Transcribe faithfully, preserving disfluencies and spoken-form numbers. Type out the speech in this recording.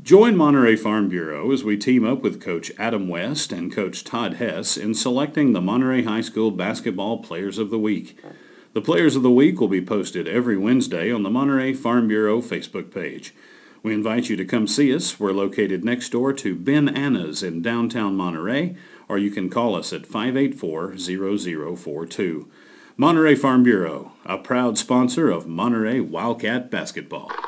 Join Monterey Farm Bureau as we team up with Coach Adam West and Coach Todd Hess in selecting the Monterey High School Basketball Players of the Week. The Players of the Week will be posted every Wednesday on the Monterey Farm Bureau Facebook page. We invite you to come see us. We're located next door to Ben Anna's in downtown Monterey, or you can call us at five eight four, zero zero four two. Monterey Farm Bureau, a proud sponsor of Monterey Wildcat Basketball.